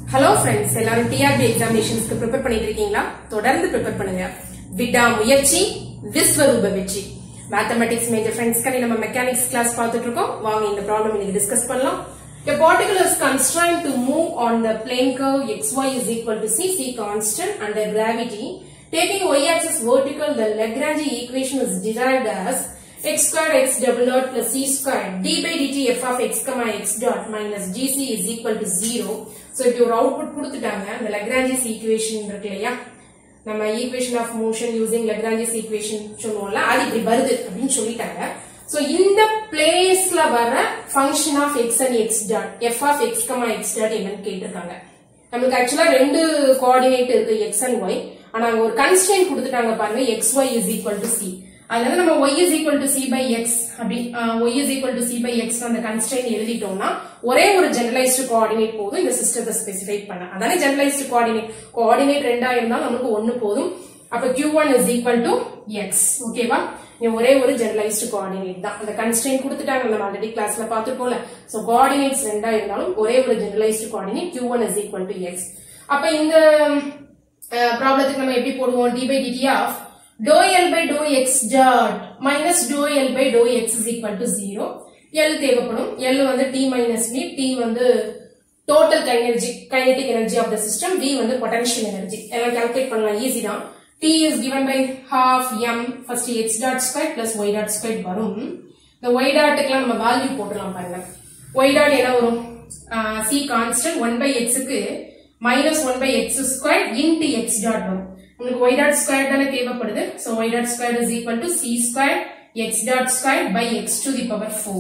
Hello friends, எல்லாரும் TRB examinationsக்கு prepare பண்ணிட்டு இருக்கீங்களா? தொடர்ந்து prepare பண்ணுங்க. விடா முயற்சி விஸ்வரூப வெற்றி. Mathematics major friends கனி நம்ம mechanics class பார்த்துட்டு இருக்கோம். வாங்க இந்த problem இன்னைக்கு discuss பண்ணலாம். A particle is constrained to move on the plane curve xy is equal to c constant under gravity. Taking y-axis vertical, the Lagrange equation is derived as x square x double dot plus c square d by dt f of x comma x dot minus gc is equal to 0. So if your output கொடுத்துட்டாங்க the Lagrange's equation இருக்குலையா நம்ம equation of motion using Lagrange's equation சொல்லுவோம்ல அது இப்படி வருது அப்படினு சொல்லிட்டாங்க. So இந்த பிளேஸ்ல வர function of x and x dot f of x comma x dot என்னன்னு கேட்டிருக்காங்க. நமக்கு एक्चुअली ரெண்டு கோஆர்டினேட் இருக்கு x and y. ஆனா அங்க ஒரு கன்ஸ்ட்ரெயின்ட் கொடுத்துட்டாங்க பாருங்க xy is equal to c. அதனால நம்ம y is equal to c by x அப்படி y is equal to c by x அந்த கன்ஸ்ட்ரெயின்ட் எழுதிட்டோம்னா ஒரே ஒரு ஜெனரலைஸ்டு கோஆர்டினேட் போதும் இந்த சிஸ்டத்தை ஸ்பெசிஃபை பண்ண. அதானே ஜெனரலைஸ்டு கோஆர்டினேட் ரெண்டா இருந்தா நமக்கு ஒன்னு போதும். அப்ப q1 is equal to x. ஓகேவா? இது ஒரே ஒரு ஜெனரலைஸ்டு கோஆர்டினேட் தான். அந்த கன்ஸ்ட்ரெயின்ட் கொடுத்துட்டாங்க நம்ம ஆல்ரெடி கிளாஸ்ல பாத்துட்டோம்ல. சோ கோஆர்டினேட்ஸ் ரெண்டா இருந்தாலும் ஒரே ஒரு generalised coordinate q1 is equal to x. அப்ப இந்த ப்ராப்ளத்துக்கு நம்ம எப்படி போடுவோம் d by dt of dou L by dou x dot minus dou L by dou x is equal to 0. L தேவைப்படும். L வந்து t minus v, t வந்து total kinetic energy of the system, v வந்து potential energy. எல்லாம் calculate பண்ணலாம் easy தான். t is given by half m first x dot square plus y dot square வரும். இந்த y dot க்குலாம் நம்ம value போடலாம் பாருங்க. y dot என்ன வரும்? c constant 1 by x க்கு minus 1 by x square into x dot வரும். உங்களுக்கு y dot square தானே தேவைப்படுது. So y dot square is equal to c square x dot square by x to the power 4.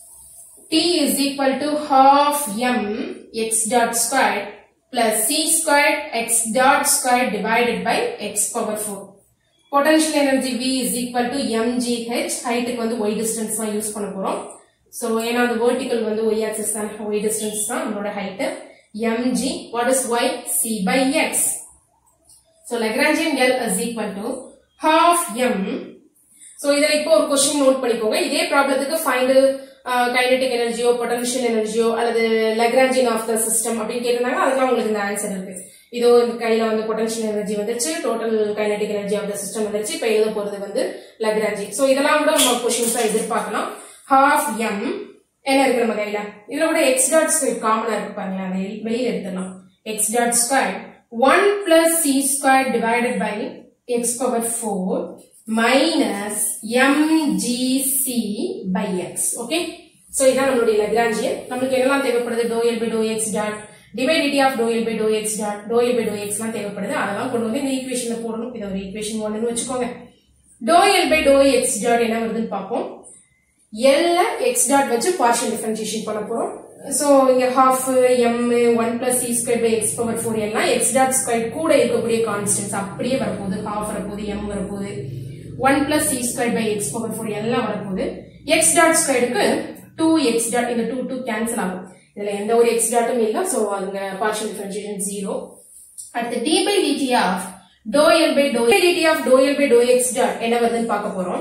t is equal to half m x dot square plus c square x dot square divided by x power 4. Potential energy v is equal to mgh. height க்கு வந்து y distance தான் use பண்ண போறோம். So ஏனா அது vertical வந்து y axis தான், y distance தான் நம்மளோட height. mg, what is y? c by x. So Lagrangian L is equal to half m. So இதல இப்போ ஒரு क्वेश्चन நோட் பண்ணிக்கோங்க. இதே ப்ராப்ளத்துக்கு find kinetic energy or potential energy அல்லது Lagrangian of the system அப்படி கேட்டாங்க. அதெல்லாம் உங்களுக்கு இந்த ஆன்சர் இருக்கு. இதோ இந்த கையில வந்து potential energy வந்துச்சு, total kinetic energy of the system வந்துச்சு. இப்போ எழுத போறது வந்து Lagrange. So இதெல்லாம் கூட நம்ம क्वेश्चंஸா எதிர்பார்க்கலாம். half m என்ன இருக்கு நம்ம கையில? இதுல கூட x dot square காமனா இருக்கு பாருங்க. அதை வெளியில எடுத்துடலாம். x dot square 1 plus c square divided by x power 4 minus mgc by x. Okay? So இதான் நம்மளுடைய Lagrangian. நமக்கு என்னலாம் தேவைப்படுது? dou L by dou x dot d by dt of dou L by dou x dot dou L by dou x லாம் தேவைப்படுது. அதெல்லாம் கொண்டு வந்து இந்த ஈக்குவேஷன்ல போடணும். இத ஒரு ஈக்குவேஷன் 1 ன்னு வெச்சுக்கோங்க. dou L by dou x dot என்ன வருதுன்னு பாப்போம். L x dot வச்சு partial differentiation பண்ண போறோம். So இங்க half m 1 plus c square by x power 4 எல்லாம் x dot square கூட இருக்கக்கூடிய கான்ஸ்டன்ட்ஸ் அப்படியே வரப்போகுது. half வரப்போகுது, m வரப்போகுது, 1 plus c square by x power 4 எல்லாம் வரப்போகுது. x dot squareக்கு 2x dot இந்த 2 கேன்சல் ஆகும். இதுல எந்த ஒரு x dotம் இல்ல. So அதுங்க partial differentiation 0. அடுத்து d by dt of dou L by dou L by dou x dot என்ன வருதுன்னு பார்க்க போறோம்.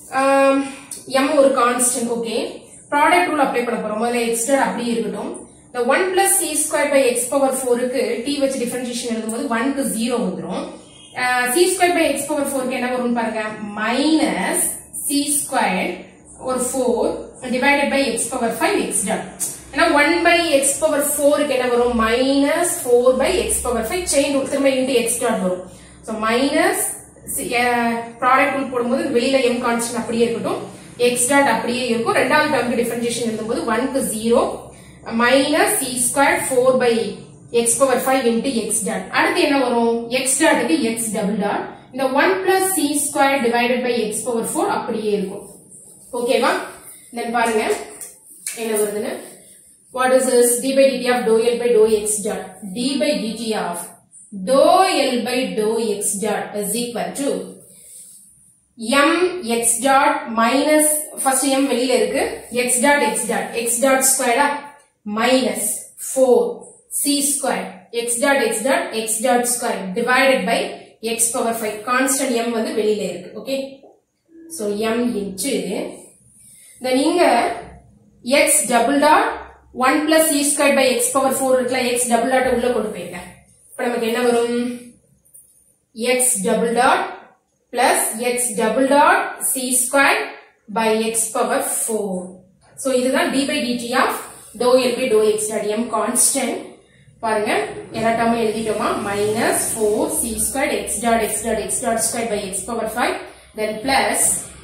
m ஒரு constant. Okay, product rule apply பண்ண போறோம். முதல்ல x dot அப்படியே இருக்கட்டும். the 1 plus c square by x power 4 க்கு t வச்சு டிஃபரன்ஷியேஷன் எழுதும்போது 1 க்கு 0 வந்துரும். c square by x power 4 க்கு என்ன வரும்னு பாருங்க. minus c square ஒரு 4 divided by x power 5 x dot. ஏனா 1 by x power 4 க்கு என்ன வரும்? minus 4 by x power 5 chain rule திரும்ப into x dot வரும். so minus ப்ராடக்ட் ரூல் போடும்போது வெளியில m கான்ஸ்டன்ட் அப்படியே இருக்கட்டும், x dot அப்படியே இருக்கும். ரெண்டாவது டேர்முக்கு டிஃபரன்ஷியேஷன் எழுதும்போது 1 க்கு 0 minus c square 4 by x power 5 into x dot. அடுத்து என்ன வரும்? x dot க்கு x double dot. இந்த 1 plus c square divided by x power 4 அப்படியே இருக்கும். ஓகேவா? then பாருங்க என்ன வருதுன்னு. what is this? d by dt of dou L by dou x dot. d by dt of dou L by dou x dot is equal to m x dot minus first m வெளியில இருக்கு, x dot square minus 4 c square x dot square divided by x power 5 constant m வந்து வெளியில இருக்கு. Okay, so m into then இங்க x double dot 1 plus c squared by x power 4 இருக்குல x double dot உள்ள கொண்டு போயிருங்க. இப்ப நமக்கு என்ன வரும்? x double dot plus x double dot c squared by x power 4. So இதுதான் d by dt of dou L by dou x dot m constant. பாருங்க எல்லா டேர்மும் எழுதிட்டோமா? minus 4 c squared x dot x dot x dot squared by x power 5 then plus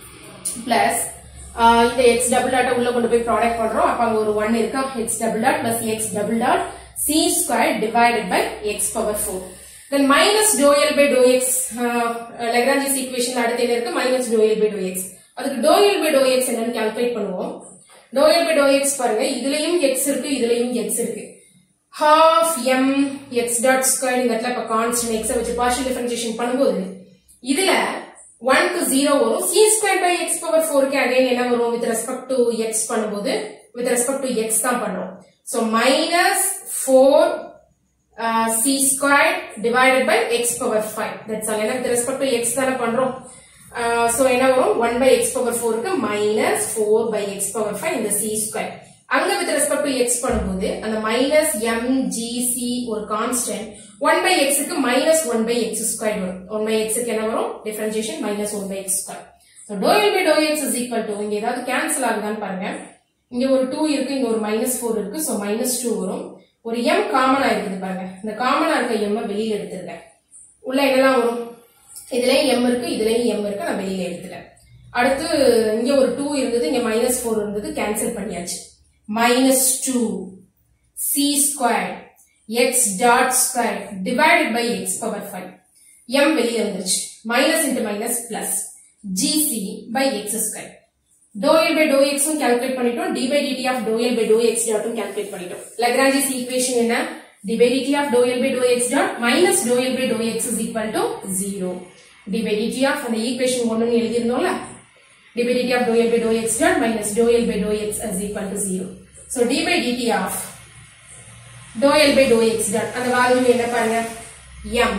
இந்த x double dot உள்ள கொண்டு போய் product பண்றோம். அப்ப அங்க ஒரு 1 இருக்கு. x double dot plus x double dot c squared divided by x power 4. Then minus dou L by dou x Lagrange's equation அடுத்து என்ன இருக்கு? minus dou L by dou x. அதுக்கு dou L by dou x என்னன்னு calculate பண்ணுவோம். dou L by dou x பாருங்க இதுலயும் x இருக்கு இதுலயும் x இருக்கு. half m x dot squared இந்த இடத்துல இப்ப கான்ஸ்டன்ட் x வச்சு பார்ஷியல் டிஃபரன்ஷியேஷன் பண்ணும்போது இதுல 1 க்கு 0 வரும். c squared by x power 4 க்கு again என்ன வரும்? with respect to x பண்ணும்போது with respect to x தான் பண்றோம். so minus 4 c squared divided by x power 5. that's all. with respect to x தான பண்றோம். so என்ன வரும்? 1 by x power 4 க்கு minus 4 by x power 5 இந்த c squared. அங்க with respect to x பண்ணும்போது அந்த minus mgc ஒரு கான்ஸ்டன்ட் 1 by x க்கு minus 1 by x squared வரும். 1 by x க்கு என்ன வரும்? differentiation minus 1 by x squared. so dou L by dou x is equal to இங்க ஏதாவது கேன்சல் ஆகுதான்னு பாருங்க. இங்க ஒரு 2 இருக்கு இங்க ஒரு minus 4 இருக்கு. so minus 2 வரும். ஒரு m காமனா இருக்குது பாருங்க. இந்த காமனா இருக்க m வெளியில எடுத்துருங்க. உள்ள என்னலாம் வரும்? இதுலயும் m இருக்கு இதுலயும் m இருக்கு. நான் வெளியில எடுத்துட்டேன். அடுத்து இங்க ஒரு 2 இருந்தது இங்க minus 4 இருந்தது கேன்சல் பண்ணியாச்சு. minus 2 c squared x dot squared divided by x power 5. m வெளிய வந்துருச்சு. minus into minus plus gc by x squared. dou L by dou x ம் கால்குலேட் பண்ணிட்டோம். d by dt of dou L by dou x dot ம் calculate பண்ணிட்டோம். Lagrange's equation என்ன? d by dt of dou L by dou x dot minus dou L by dou x is equal to 0. d by dt of அந்த equation 1 ன்னு எழுதி இருந்தோம்ல. d by dt of dou L by dou x dot minus dou L by dou x is equal to 0. So d by dt of dou L by dou x dot அந்த value என்ன பாருங்க? m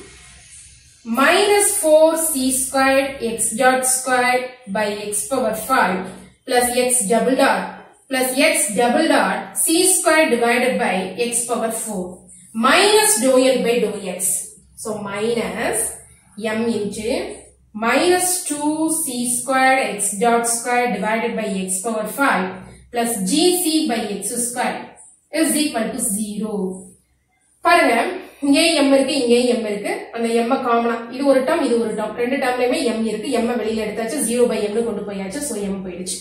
minus 4 c squared x dot squared by x power 5 plus x double dot plus x double dot c squared divided by x power 4 minus dou L by dou x. So minus m into minus 2 c squared x dot squared divided by x power 5 plus gc by x squared is equal to 0. பாருங்க இங்கே m இருக்கு இங்கே m இருக்கு. அந்த m காமனா இது ஒரு term இது ஒரு டேர்ம். ரெண்டு டேர்ம்லயுமே m இருக்கு. m வெளியில எடுத்தாச்சு 0 by m னு கொண்டு போயாச்சு. so m போயிடுச்சு.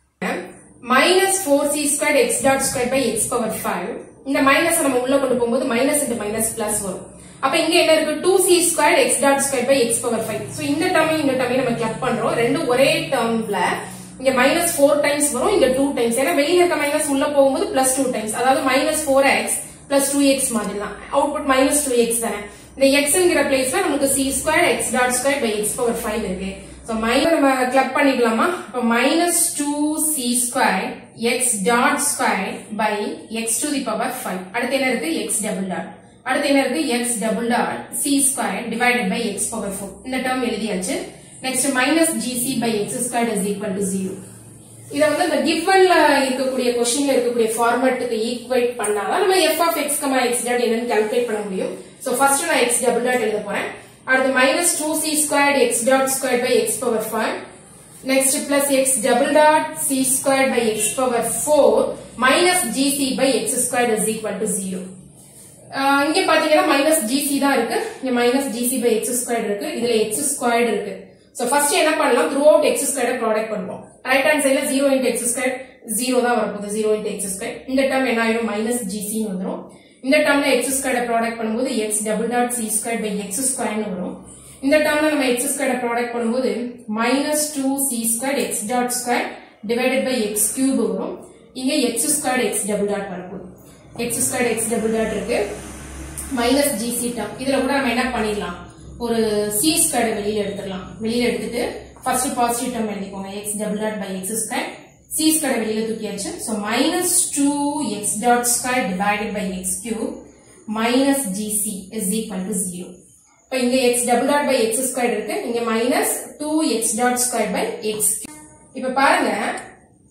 minus 4c squared x dot squared by x power 5. இந்த மைனஸ் நம்ம உள்ள கொண்டு போகும்போது minus into minus plus வரும். அப்ப இங்க என்ன இருக்கு? 2c squared x dot squared by x power 5. so இந்த டேர்மையும் இந்த டேர்மையும் நம்ம கிளப் பண்றோம். ரெண்டும் ஒரே டேர்ம்ல இங்க minus 4 times வரும் இங்க 2 times. ஏன்னா வெளியில இருக்க மைனஸ் உள்ள போகும்போது plus 2 times. அதாவது minus 4x plus 2x மாதிரி தான். அவுட்புட் minus 2x தானே. இந்த xங்கிற பிளேஸ்ல நமக்கு c squared x dot squared by x power 5 இருக்கு. so மைனஸ் நம்ம கிளப் பண்ணிக்கலாமா? அப்ப minus 2c squared x dot squared by x to the power 5. அடுத்து என்ன இருக்கு? x double dot. அடுத்து என்ன இருக்கு? x double dot c squared divided by x power 4. இந்த டேர்ம் எழுதியாச்சு. next minus gc by x squared is equal to 0. இத வந்து இந்த givenல இருக்கக்கூடிய क्वेश्चनல இருக்கக்கூடிய ஃபார்மட்டுக்கு ஈக்குவேட் பண்ணாதான் நம்ம f of x, x dot என்னன்னு கால்குலேட் பண்ண முடியும். சோ ஃபர்ஸ்ட் நான் x double dot எழுத போறேன். அடுத்து minus 2c squared x dot squared by x power 5. next plus x double dot c squared by x power 4 minus gc by x squared is equal to 0. இங்க பாத்தீங்கன்னா minus gc தான் இருக்கு. இங்க minus gc by x squared இருக்கு. இதுல x squared இருக்கு. So first என்ன பண்ணலாம்? throughout x squared ப்ராடக்ட் பண்ணுவோம். ரைட் ஹேண்ட் சைடுல 0 into x squared 0 தான் வரப்போகுது. 0 into x squared. இந்த டேர்ம் என்ன ஆயிடும்? minus gc ன்னு வந்துரும். இந்த டேர்ம்ல x squared ப்ராடக்ட் பண்ணும்போது x double dot c squared by x squared ன்னு வரும். இந்த டேர்ம்ல நம்ம x squared ப்ராடக்ட் பண்ணும்போது minus 2c squared x dot squared divided by x cube வரும். இங்க x squared x double dot வரப்போகுது. x squared x double dot இருக்கு. minus gc term. இதுல கூட நம்ம என்ன பண்ணிடலாம்? ஒரு c squared வெளியில எடுத்துடலாம். வெளியில எடுத்துட்டு first positive term எழுதிக்கோங்க. x double dot by x squared. c squared வெளியில தூக்கியாச்சு. so minus 2x dot squared divided by x cube minus gc is equal to 0. இப்ப இங்க x double dot by x squared இருக்கு. இங்க minus 2x dot squared by x cube. இப்ப பாருங்க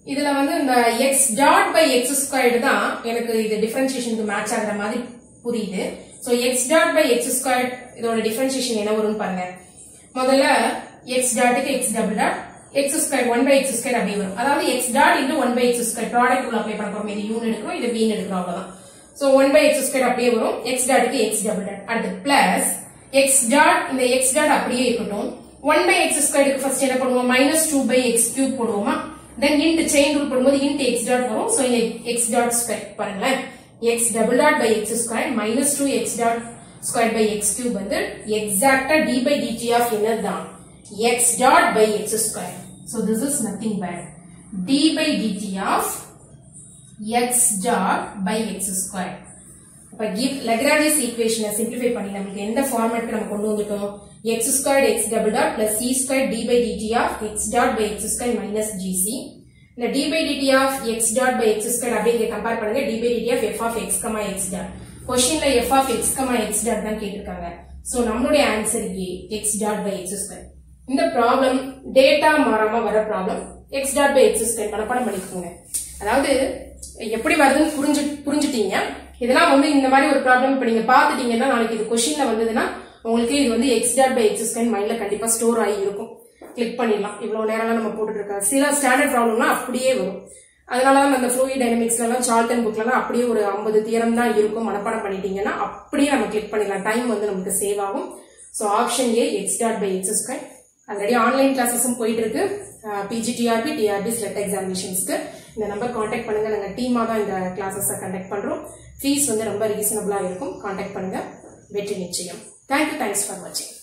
இதுல வந்து இந்த x dot by x squared தான் எனக்கு இது டிஃபரன்சியேஷனுக்கு மேட்ச் ஆகுற மாதிரி புரியுது. So x dot by x square இதோட டிஃபரன்சியேஷன் என்ன வரும்னு பாருங்க. முதல்ல x டாட்டுக்கு x double dot x square 1 by x square அப்படி வரும். அதாவது x dot into 1 by x square product rule apply பண்ண போறோம். இது u எடுக்கிறோம், இது v எடுக்கிறோம், அவ்வளவுதான். சோ 1 பை எக்ஸ் ஸ்கொயர் அப்படியே வரும். x டாட்டுக்கு x டபுள் டாட் அடுத்து பிளஸ் x டாட் இந்த x டாட் அப்படியே இருக்கட்டும். 1 by x squared ஃபர்ஸ்ட் என்ன பண்ணுவோம் minus 2 by x cube போடுவோமா then int chain rule போடும்போது int x dot வரும் so இங்க x dot square பாருங்க x double dot by x squared minus 2 x dot squared by x cube வந்து exactly d by dt of என்னதான் x dot by x squared so this is nothing but d by dt of x dot by x squared அப்ப give Lagrange's equation simplify பண்ணி நமக்கு எந்த ஃபார்மட்க்கு நம்ம கொண்டு வந்துட்டோம் x squared x double dot plus c squared d by dt of x dot by x squared minus gc இந்த d by dt of x dot by x squared அப்படியே compare பண்ணுங்க d by dt of f of x, x dot क्वेश्चनல f of x, x dot தான் கேட்டிருக்காங்க so நம்மளுடைய answer a x dot by x squared இந்த problem data மாறாம வர problem x dot by x squared மனப்பாடம் பண்ணிக்கோங்க அதாவது எப்படி வருதுன்னு புரிஞ்சிட்டீங்க இதெல்லாம் வந்து இந்த மாதிரி ஒரு ப்ராப்ளம் இப்ப நீங்க பாத்துட்டீங்கன்னா நாளைக்கு இது क्वेश्चनல வந்ததுன்னா உங்களுக்கு இது வந்து x dot by x squared மைண்ட்ல கண்டிப்பா ஸ்டோர் ஆகி இருக்கும் கிளிக் பண்ணிடலாம் இவ்வளவு நேரம்லாம் நம்ம போட்டுட்டு இருக்கோம் சில ஸ்டாண்டர்ட் ப்ராப்ளம்லாம் அப்படியே வரும் அதனாலதான் அந்த ஃப்ளூயிட் டைனமிக்ஸ்ல எல்லாம் சார்ல்டன் புக்ல எல்லாம் அப்படியே ஒரு 50 தியரம் தான் இருக்கும் மனப்பாடம் பண்ணிட்டீங்கன்னா அப்படியே நம்ம கிளிக் பண்ணிடலாம் டைம் வந்து நமக்கு சேவ் ஆகும் so option A x dot by x squared already online கிளாसेसும் போயிட்டு இருக்கு PGTRB TRB ஸ்லெட் எக்ஸாமினேஷன்ஸ்க்கு இந்த நம்பர் கான்டாக்ட் பண்ணுங்க நாங்க டீமா தான் இந்த கிளாसेस கண்டக்ட் பண்றோம் ஃபீஸ் வந்து ரொம்ப ரீசனபிளா இருக்கும் கான்டாக்ட் பண்ணுங்க வெற்றி நிச்சயம் Thanks for watching.